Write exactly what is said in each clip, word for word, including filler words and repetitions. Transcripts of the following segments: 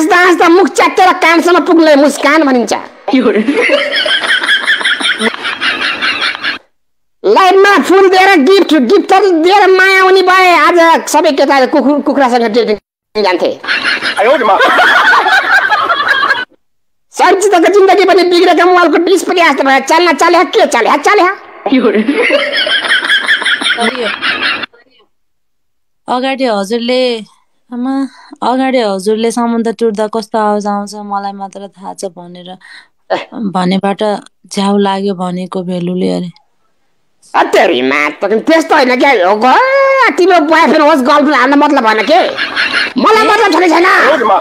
हाँस्दा हाँस्दा मुख च्यातेर कानसम्म पुग्ने मुस्कान भनिन्छ। लाइनमा फुल दिएर गिफ्ट गिफ्टहरू दिएर माया हुने भए आज सबै केटाहरू कुकुर कुखुरासँग डेटिङ जान्थे। सन्चिताको जिन्दगी पनि बिग्रेको मोबाइलको डिस्प्ले जस्तो भयो। चल्न चल्यो के चल्यो चल्यो। अगाडि हजुरले आमा अगाडि हजुरले समुद्र टुर्दा कस्तो आवाज आउँछ मलाई मात्र थाहा छ भनेर भनेबाट झ्याउ लाग्यो भनेको भेलुले अरे। अत्यारीमा त त्यस्तो होइन क्या हो ग तिम्रो बोयफ्रेन्ड होस् गर्लफ्रेन्ड हाल्न मतलब भएन के मलाई मतलब छैन छैन।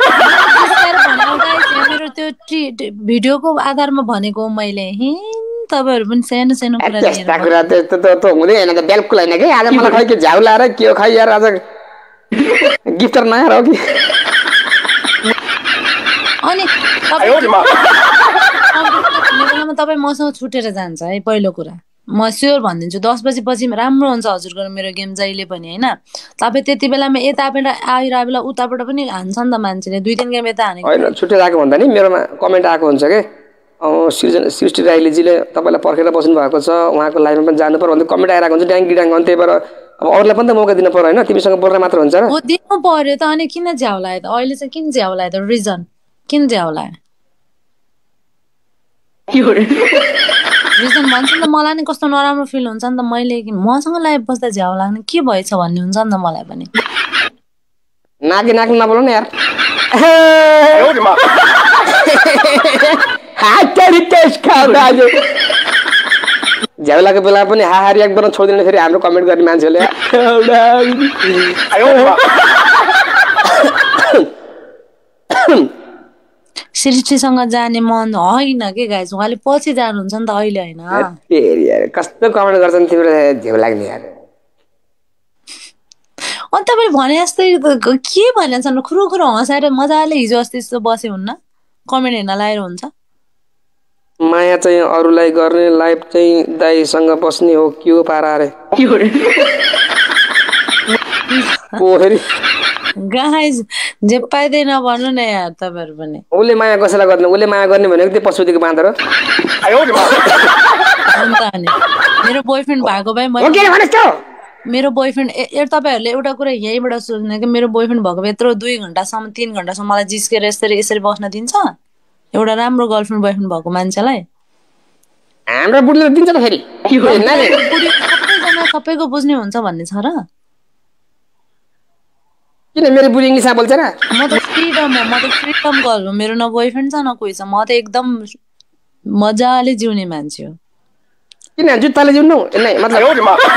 मेरो त्यो भिडियोको आधारमा भनेको मैले हि तपाईहरु पनि सानो सानो कुरा लिएर त्यस्ता कुरा त्यस्तो त हुँदै हैन त बिल्कुल हैन के। आज मलाई खै के झ्याउ लाएर के हो खै यार आज गिफ्टर नयाँ हो कि अनि तपाईँ मसँग छुटेर जान्छ है। पहिलो कुरा म स्योर भनिदिन्छु दस बजी पछि राम्रो हुन्छ हजुरको मेरो गेम जहिले पनि होइन। तपाईँ त्यति बेलामा यताबाट आइरहेको बेला उताबाट पनि हान्छ नि त मान्छेले दुई तिन गेम यता हानेको होइन छुटेर आएको भन्दा नि मेरोमा कमेन्ट आएको हुन्छ के सृजन सृष्टि राईलेजीले तपाईँलाई पर्खेर बस्नु भएको छ उहाँको लाइभमा पनि जानु पर्यो भन्दै कमेन्ट आइरहेको हुन्छ ड्याङ गिडाङ अनि त्यही भएर अब अरूलाई पनि त मौका दिनु पर्यो होइन तिमीसँग बोल्न मात्र हुन्छ र। हो दिनु पर्यो त अनि किन झ्याउ लाग्यो त अहिले चाहिँ किन झ्याउ लाग्यो त रिजन किन झ्याउ लाग्यो रिजन भन्छ नि त मलाई नि कस्तो नराम्रो फिल हुन्छ नि त मैले मसँग लाइभ बस्दा झ्याउ लाग्ने के भएछ भन्ने हुन्छ नि त मलाई पनि। नाकी नाकी नबोल्नु नि यार। झ्याउ लागेको बेला पनि हाहा रियाक्ट गर्न छोड्दैन फेरि हाम्रो कमेन्ट गर्ने मान्छेले। सृष्टिसँग जाने मन होइन के गाइस उहाँले पछि जानुहुन्छ नि त अहिले होइन। कस्तो कमेन्ट गर्छन् तिम्रो झ्याउ लाग्ने यार। अनि तपाईँले भने जस्तै के भनेछ खुरु खुरु हँसाएर मजाले हिजो अस्ति जस्तो बस्यो हुन्न कमेन्ट हेर्न लाएर हुन्छ। माया चाहिँ अरूलाई गर्ने लाइफ चाहिँ दाइसँग बस्ने हो के हो पारा अरे पोखरी गाइस जे पाइँदैन भन्नु न यार तपाईँहरू पनि। उसले माया कसैलाई गर्ने उसले माया गर्ने भनेको त्यो पशुपतिको बाँदर हो। मेरो बोयफ्रेन्ड भएको भए मैले मेरो बोयफ्रेन्ड ए तपाईँहरूले एउटा कुरा यहीँबाट सोच्ने कि मेरो बोयफ्रेन्ड भएको भए यत्रो दुई घन्टासम्म तिन घन्टासम्म मलाई जिस्केर यसरी यसरी बस्न दिन्छ एउटा राम्रो गर्लफ्रेन्ड बोयफ्रेन्ड भएको मान्छेलाई। हाम्रो बुढीले दिन्छ त फेरि सबैको बुझ्ने हुन्छ भन्ने छ र। किन मेरो बुढी इङ्ग्लिसमा बोल्छ र। म त फ्रिडम हो म त फ्रिडम गर्ल हो मेरो न बोयफ्रेन्ड छ न कोही छ म त एकदम मजाले जिउने मान्छे हो। किन जुत्ताले जिउनु नै मतलब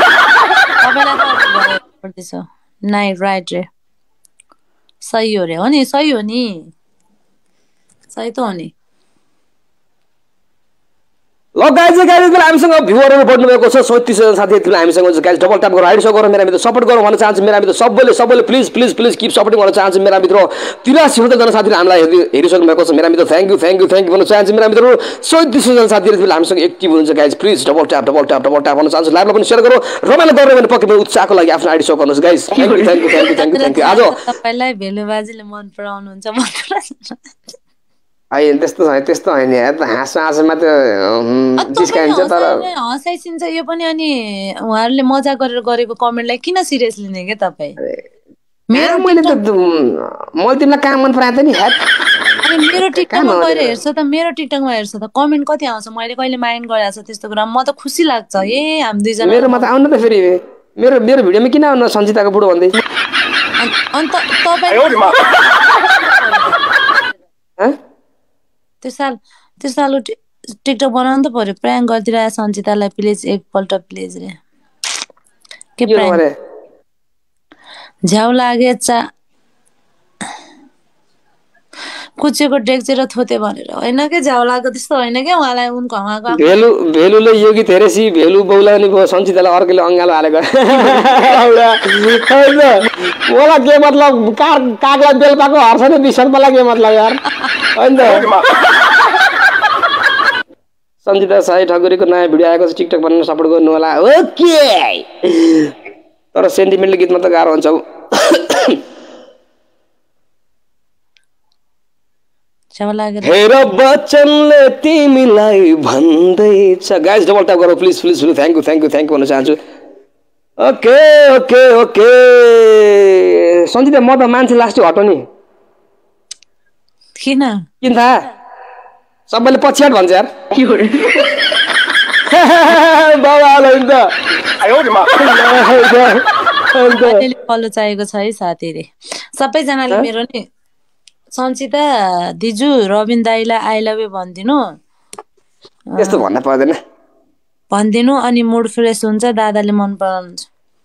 नाइ राइट रे सही हो रे हो नि सही हो नि सही त हो नि। ल गाइज गाइज हामीसँग भ्युअरहरू बढ्नु भएको छ सैँतिस जना साथीहरू हामीसँग गाइज डबल ट्याप गरेर हाइड सो गरौँ मेरा मित्र सपोर्ट गरौँ भन्न चाहन्छु मेरा मित्र सबैले सबैले please please please keep supporting गर्न चाहन्छु मेरा मित्र तिरासी जना साथीहरू हामीलाई हेरिसक्नु भएको छ मेरा मित्र thank you thank you thank you भन्न चाहन्छु मेरा मित्रहरू सैँतिस जना साथीहरू हामीसँग एक्टिभ हुनुहुन्छ guys please double tap double tap double tap भन्न चाहन्छु लाइभमा पनि सेयर गरौँ रमाइलो गरेर भने पक्कै पनि उत्साहको लागि आफ्नो आइडी सो गर्नुहोस् guys thank you thank you thank you thank you thank you आज तपाईँलाई भेलुबाजीले मन पराउनुहुन्छ होइन त्यस्तो होइन त्यस्तो होइन यार हाँसो हाँसोमा त जिस्काइन्छ तर हँसाइसिन्छ यो पनि अनि उहाँहरूले मजा गरेर गरेको कमेन्टलाई किन सिरियस लिने के तपाईँ। मेरो मैले त मैले तिमीलाई काम मन पराएको नि अनि मेरो टिकटकमा गएर हेर्छ त मेरो टिकटकमा हेर्छ त कमेन्ट कति आउँछ मैले कहिले माइन्ड गरेको छ त्यस्तो कुरा म त खुसी लाग्छ ए हामी दुईजना मेरोमा त आउनु त फेरि मेरो मेरो भिडियोमा किन आउनु सञ्चिताको बुढो भन्दै अन्त तपाईँ त्यो साल त्यो साल टिकटक बनाउनु त पर्यो प्र्याङ्क गरिदिएर सञ्चितालाई प्लिज एकपल्ट प्लिज रे के प्र्याङ्क झ्याउ लागे चा कुचेको डेक्चेर थोते भनेर होइन के झ्याउ लागेको त्यस्तो होइन क्या उहाँलाई उनको उहाँको भेलु भेलुले योगी थेरेसी भेलु बौलानी भयो सञ्चितालाई अर्कोले अङ्गालो हालेको मलाई के मतलब कार कागलाई बेल पाएको हर्छ नि बिसन मलाई के मतलब यार होइन सञ्चिता साई ठकुरीको नयाँ भिडियो आएको छ टिकटक बनाउन सपोर्ट गर्नु होला ओके तर सेन्टिमेन्टल गीतमा त गाह्रो हुन्छ सेवा लागेर हेर बच्चनले तिमीलाई भन्दैछ गाइस डबल ट्याप गरौ please please please thank you thank you thank you भन्न चाहन्छु ओके ओके ओके सञ्जिता म त मान्छे लास्टै हटाउने किन किन थाहा सबैले पछ्याट भन्छ यार बाबा नि त फलो चाहिएको छ है साथीले सबैजनाले मेरो नि सञ्चिता दिजु रबिन दाईलाई आई लभ यु भनिदिनु यस्तो भन्न पर्दैन भनिदिनु अनि मुड फ्रेस हुन्छ दादाले मन पराउनुहुन्छ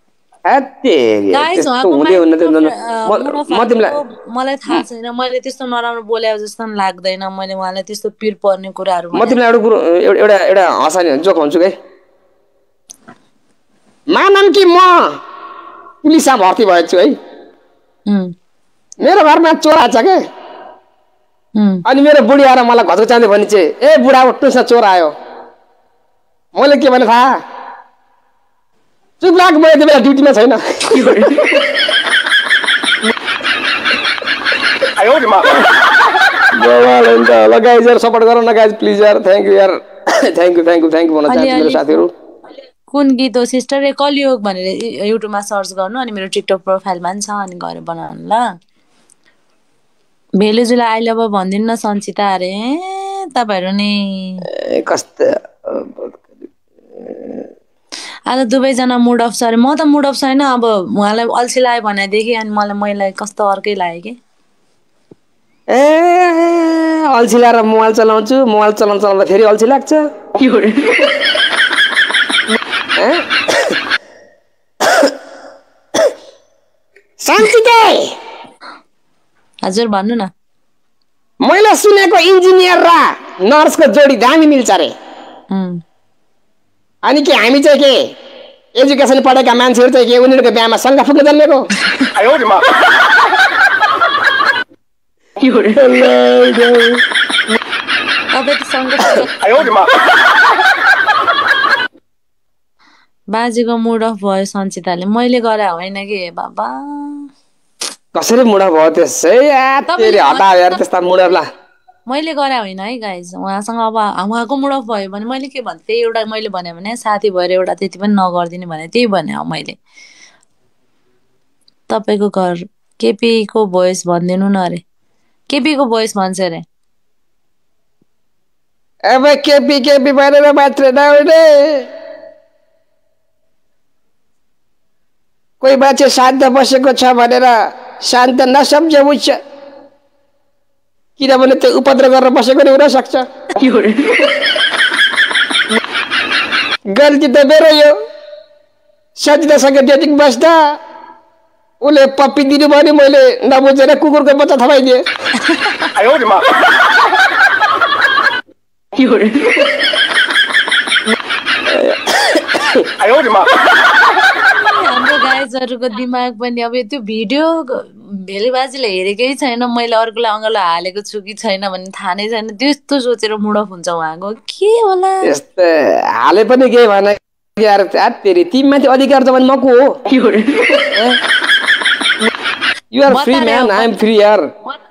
मलाई थाहा छैन मैले त्यस्तो नराम्रो बोले जस्तो लाग्दैन मैले उहाँलाई त्यस्तो पिर पर्ने कुराहरू म तिमीलाई एउटा कुरो एउटा एउटा हँसाउने जोक भन्छु है मानम कि म पुलिसमा भर्ती भएको छु है मेरो घरमा चोर आएछ के अनि मेरो बुढी आएर मलाई घचको चाहँदै भने चाहिँ ए बुढा उठ्नुहोस् न चोर आयो मैले के भने थाहा चुप लाग म यति बेला ड्युटीमा छैन लगाइज यार सपोर्ट गर न गाइज प्लिज यार थ्याङ्क यू यार thank you thank you thank you भन्न चाहन्छु मेरो साथीहरू कुन गीत हो सिस्टर ए कलियोग भनेर युट्युबमा सर्च गर्नु अनि मेरो टिकटक प्रोफाइलमा पनि छ अनि गएर बनाउनु ल भेलेजुलाई आई लभ भनिदिनु न सञ्चिता अरे तपाईँहरू नि कस्तो आज दुवैजना मुड अफ छ अरे म त मुड अफ छैन अब उहाँलाई अल्छी लाग्यो भनेदेखि अनि मलाई मैलाई कस्तो अर्कै लाग्यो कि ए अल्छी लाएर मोबाइल चलाउँछु मोबाइल चलाउन चलाउँदा फेरि अल्छी लाग्छ सञ्चिता हजुर भन्नु न मैले सुनेको इन्जिनियर र नर्सको जोडी दामी मिल्छ रे अनि के हामी चाहिँ के एजुकेसन पढेका मान्छेहरू चाहिँ के उनीहरूको बिहामा सँगै फुक्न जन्मेको बाजेको मुड अफ भयो सञ्चिताले मैले गरे होइन कि बाबा कसरी मुड अफ भयो त्यसै हटा यार त्यस्ता मुड अफ ला मैले गरे होइन है गाइज उहाँसँग अब उहाँको मुड अफ भयो भने मैले के भन्थेँ त्यही एउटा मैले भने भने साथी भएर एउटा त्यति पनि नगरिदिने भने त्यही भने हो मैले तपाईँको घर केपीको भोइस भनिदिनु न अरे केपीको भोइस भन्छ अरे अब केपी केपी भनेर मात्र नउडे कोही मान्छे शान्त बसेको छ भनेर शान्त नसम्झाउँछ किनभने त्यो उपद्रव गरेर बसेको नि हुन सक्छ गल्ती त मेरो यो सजिलोसँग डेटिङ बस्दा उसले पप्पी दिनु भने मैले नबुझेर कुकुरको बच्चा थपाइदिएँ हाम्रो गाइजहरूको दिमाग पनि अब त्यो भिडियो भेलीबाजीले हेरेकै छैन मैले अर्कोलाई अङ्गलो हालेको छु कि छैन भन्ने थाहा नै छैन त्यस्तो सोचेर मुड अफ हुन्छ उहाँको के होला यस्तो हाले पनि के भने यार तेरी तिमीमाथि अधिकार त भने म को हो you are free man I am free यार